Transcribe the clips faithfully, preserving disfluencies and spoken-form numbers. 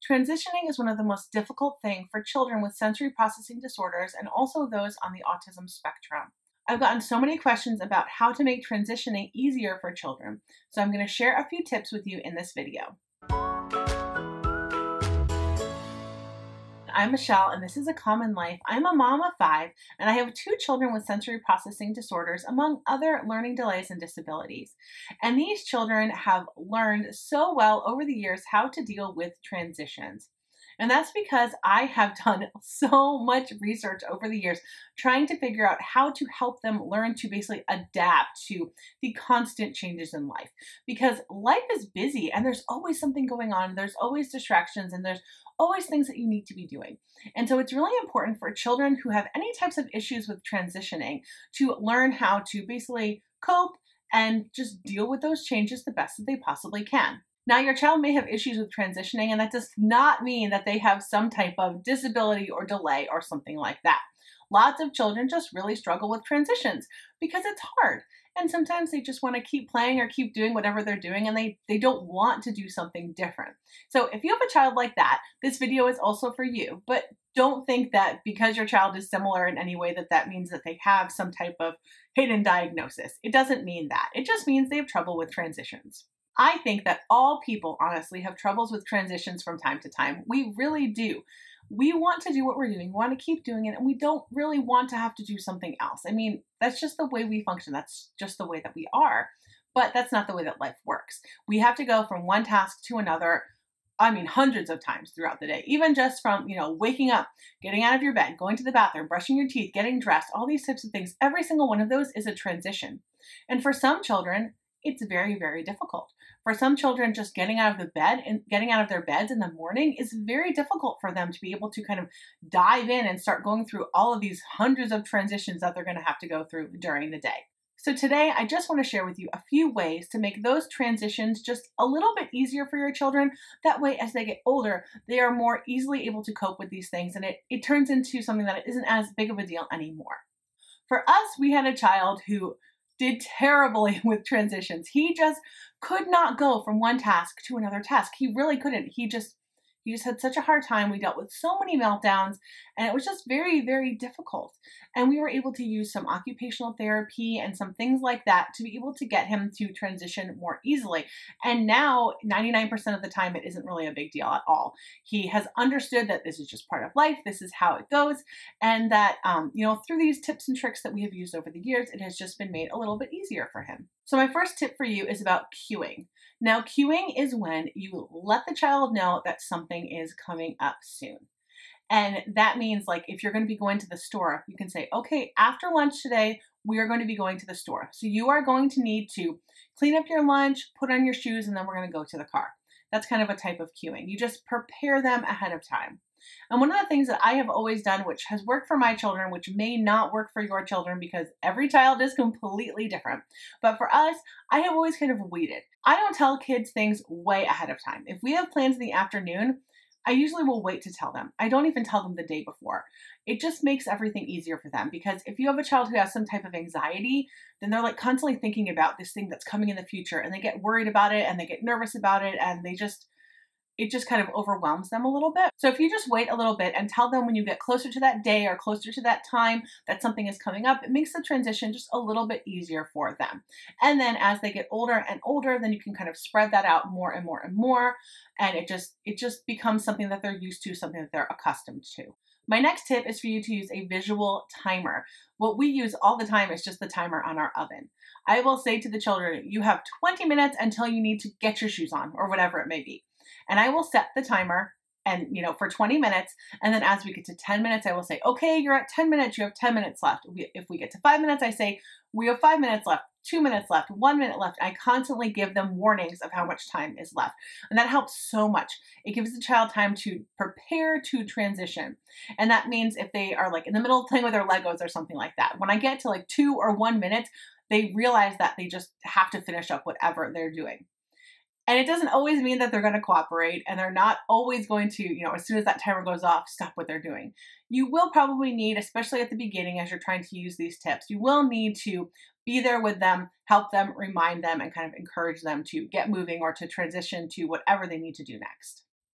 Transitioning is one of the most difficult things for children with sensory processing disorders and also those on the autism spectrum. I've gotten so many questions about how to make transitioning easier for children, so I'm going to share a few tips with you in this video. I'm Michelle, and this is A Common Life. I'm a mom of five, and I have two children with sensory processing disorders, among other learning delays and disabilities. And these children have learned so well over the years how to deal with transitions. And that's because I have done so much research over the years trying to figure out how to help them learn to basically adapt to the constant changes in life. Because life is busy and there's always something going on. There's always distractions and there's always things that you need to be doing. And so it's really important for children who have any types of issues with transitioning to learn how to basically cope and just deal with those changes the best that they possibly can. Now, your child may have issues with transitioning, and that does not mean that they have some type of disability or delay or something like that. Lots of children just really struggle with transitions because it's hard. And sometimes they just want to keep playing or keep doing whatever they're doing, and they, they don't want to do something different. So if you have a child like that, this video is also for you. But don't think that because your child is similar in any way that that means that they have some type of hidden diagnosis. It doesn't mean that. It just means they have trouble with transitions. I think that all people honestly have troubles with transitions from time to time. We really do. We want to do what we're doing. We want to keep doing it, and we don't really want to have to do something else. I mean, that's just the way we function. That's just the way that we are. But that's not the way that life works. We have to go from one task to another, I mean, hundreds of times throughout the day, even just from, you know, waking up, getting out of your bed, going to the bathroom, brushing your teeth, getting dressed, all these types of things. Every single one of those is a transition. And for some children, it's very, very difficult. For some children, just getting out of the bed and getting out of their beds in the morning is very difficult for them to be able to kind of dive in and start going through all of these hundreds of transitions that they're going to have to go through during the day. So today, I just want to share with you a few ways to make those transitions just a little bit easier for your children. That way, as they get older, they are more easily able to cope with these things, and it, it turns into something that isn't as big of a deal anymore. For us, we had a child who did terribly with transitions. He just could not go from one task to another task. He really couldn't. He just he just had such a hard time. We dealt with so many meltdowns, and it was just very, very difficult. And we were able to use some occupational therapy and some things like that to be able to get him to transition more easily. And now, ninety-nine percent of the time, it isn't really a big deal at all. He has understood that this is just part of life. This is how it goes. And that, um, you know, through these tips and tricks that we have used over the years, it has just been made a little bit easier for him. So my first tip for you is about cueing. Now, cueing is when you let the child know that something is coming up soon. And that means, like, if you're going to be going to the store, you can say, okay, after lunch today, we are going to be going to the store. So you are going to need to clean up your lunch, put on your shoes, and then we're going to go to the car. That's kind of a type of cueing. You just prepare them ahead of time. And one of the things that I have always done, which has worked for my children, which may not work for your children because every child is completely different. But for us, I have always kind of waited. I don't tell kids things way ahead of time. If we have plans in the afternoon, I usually will wait to tell them. I don't even tell them the day before. It just makes everything easier for them, because if you have a child who has some type of anxiety, then they're like constantly thinking about this thing that's coming in the future, and they get worried about it and they get nervous about it, and they just it just kind of overwhelms them a little bit. So if you just wait a little bit and tell them when you get closer to that day or closer to that time that something is coming up, it makes the transition just a little bit easier for them. And then as they get older and older, then you can kind of spread that out more and more and more. And it just, it just becomes something that they're used to, something that they're accustomed to. My next tip is for you to use a visual timer. What we use all the time is just the timer on our oven. I will say to the children, you have twenty minutes until you need to get your shoes on, or whatever it may be. And I will set the timer and, you know, for twenty minutes. And then as we get to ten minutes, I will say, okay, you're at ten minutes. You have ten minutes left. If we get to five minutes, I say, we have five minutes left, two minutes left, one minute left. I constantly give them warnings of how much time is left. And that helps so much. It gives the child time to prepare to transition. And that means if they are like in the middle of playing with their Legos or something like that, when I get to like two or one minute, they realize that they just have to finish up whatever they're doing. And it doesn't always mean that they're going to cooperate, and they're not always going to, you know, as soon as that timer goes off, stop what they're doing. You will probably need, especially at the beginning as you're trying to use these tips, you will need to be there with them, help them, remind them, and kind of encourage them to get moving or to transition to whatever they need to do next.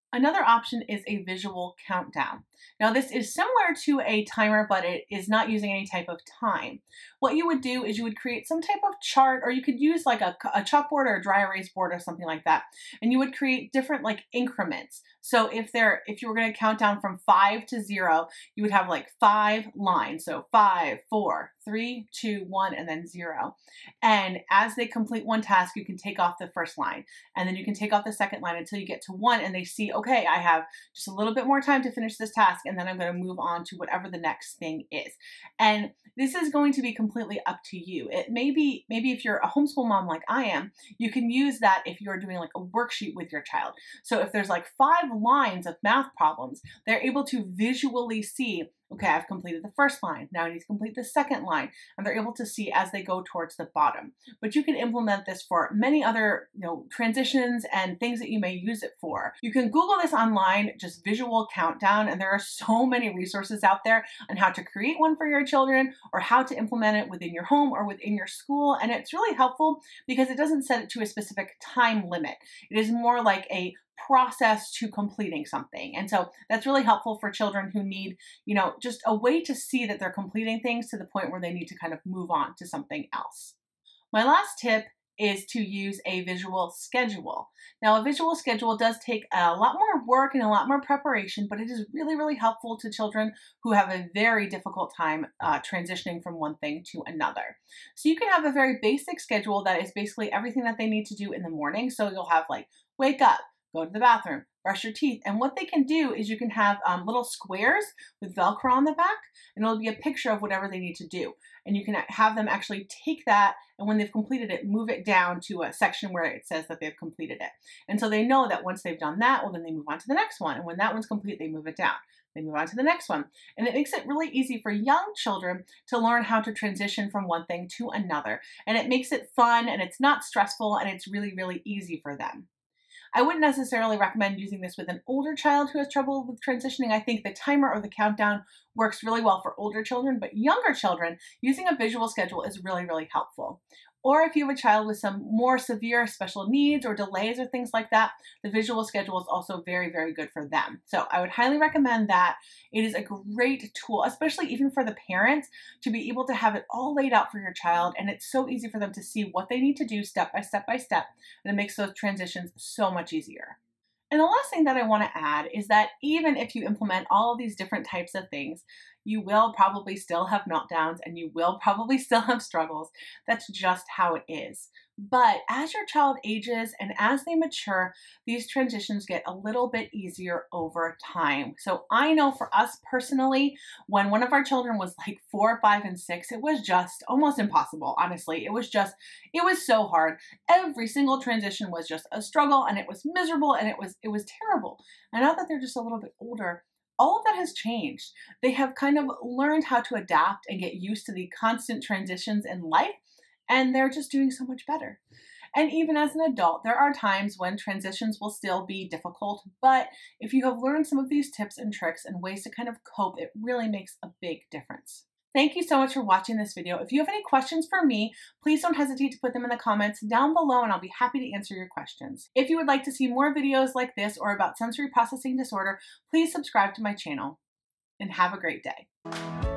Another option is a visual countdown. Now, this is similar to a timer, but it is not using any type of time. What you would do is you would create some type of chart, or you could use like a, a chalkboard or a dry erase board or something like that. And you would create different like increments. So if there, if you were going to count down from five to zero, you would have like five lines. So five, four, three, two, one, and then zero. And as they complete one task, you can take off the first line, and then you can take off the second line until you get to one, and they see, okay, I have just a little bit more time to finish this task, and then I'm going to move on to whatever the next thing is. And this is going to be completely up to you. It may be, maybe if you're a homeschool mom like I am, you can use that if you're doing like a worksheet with your child. So if there's like five lines of math problems, they're able to visually see, okay, I've completed the first line. Now I need to complete the second line. And they're able to see as they go towards the bottom. But you can implement this for many other, you know, transitions and things that you may use it for. You can Google this online, just visual countdown, and there are so many resources out there on how to create one for your children or how to implement it within your home or within your school. And it's really helpful because it doesn't set it to a specific time limit. It is more like a process to completing something. And so that's really helpful for children who need, you know, just a way to see that they're completing things to the point where they need to kind of move on to something else. My last tip is to use a visual schedule. Now, a visual schedule does take a lot more work and a lot more preparation, but it is really, really helpful to children who have a very difficult time uh, transitioning from one thing to another. So you can have a very basic schedule that is basically everything that they need to do in the morning. So you'll have like, wake up, go to the bathroom, brush your teeth. And what they can do is you can have um, little squares with Velcro on the back, and it'll be a picture of whatever they need to do. And you can have them actually take that, and when they've completed it, move it down to a section where it says that they've completed it. And so they know that once they've done that, well, then they move on to the next one. And when that one's complete, they move it down. They move on to the next one. And it makes it really easy for young children to learn how to transition from one thing to another. And it makes it fun, and it's not stressful, and it's really, really easy for them. I wouldn't necessarily recommend using this with an older child who has trouble with transitioning. I think the timer or the countdown works really well for older children, but younger children, using a visual schedule is really, really helpful. Or if you have a child with some more severe special needs or delays or things like that, the visual schedule is also very, very good for them. So I would highly recommend that. It is a great tool, especially even for the parents, to be able to have it all laid out for your child. And it's so easy for them to see what they need to do step by step by step. And it makes those transitions so much easier. And the last thing that I want to add is that even if you implement all of these different types of things, you will probably still have meltdowns and you will probably still have struggles. That's just how it is. But as your child ages and as they mature, these transitions get a little bit easier over time. So I know for us personally, when one of our children was like four, five, and six, it was just almost impossible, honestly. It was just, it was so hard. Every single transition was just a struggle, and it was miserable, and it was, it was terrible. And now that they're just a little bit older, all of that has changed. They have kind of learned how to adapt and get used to the constant transitions in life, and they're just doing so much better. And even as an adult, there are times when transitions will still be difficult, but if you have learned some of these tips and tricks and ways to kind of cope, it really makes a big difference. Thank you so much for watching this video. If you have any questions for me, please don't hesitate to put them in the comments down below, and I'll be happy to answer your questions. If you would like to see more videos like this or about sensory processing disorder, please subscribe to my channel, and have a great day.